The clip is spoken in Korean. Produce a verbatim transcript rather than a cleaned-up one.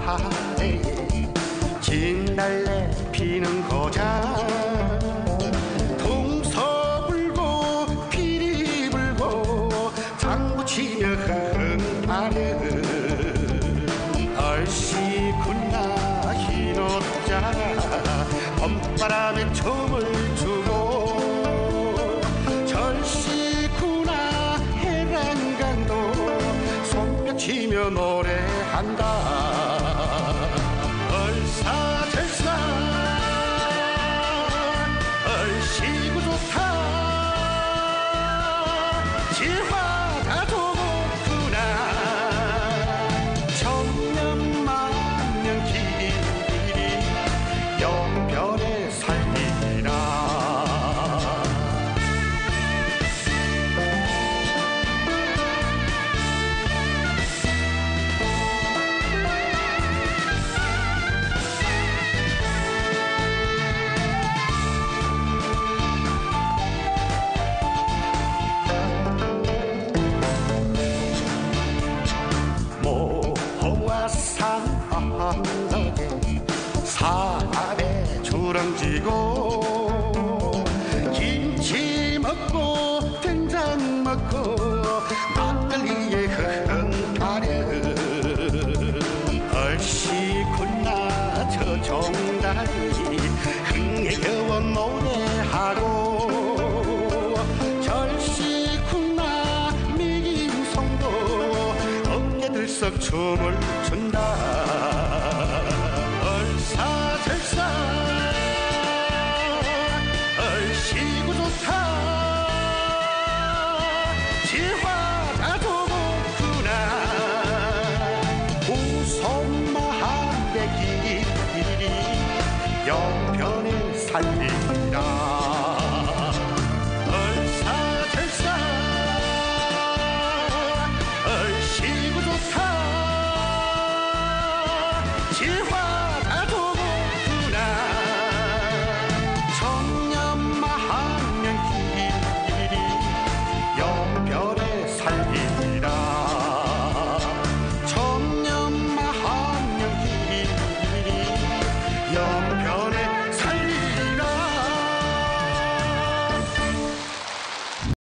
아래 진달래 피는 고장 동서불고 피리 불고 장구치며 흥하려 얼씨구나 흰옷자 봄바람에 춤을 추고 절씨구나 해랑강도 손뼉치며 노래한다 얼사절사 얼씨구 좋다 지화가 좋구나 천년만년 길이 영변에 살리라 산덕에 사람에 주렁지고 김치 먹고 된장 먹고 막걸리에 흥하려 얼씨구나 저 종단이 흥에 겨워 노래하고 절씨구나 미김송도 어깨 들썩 춤을 춘다 얼사절사 얼씨구 좋다 지화가 좋구나 우성마한대 길이 영변에 살리라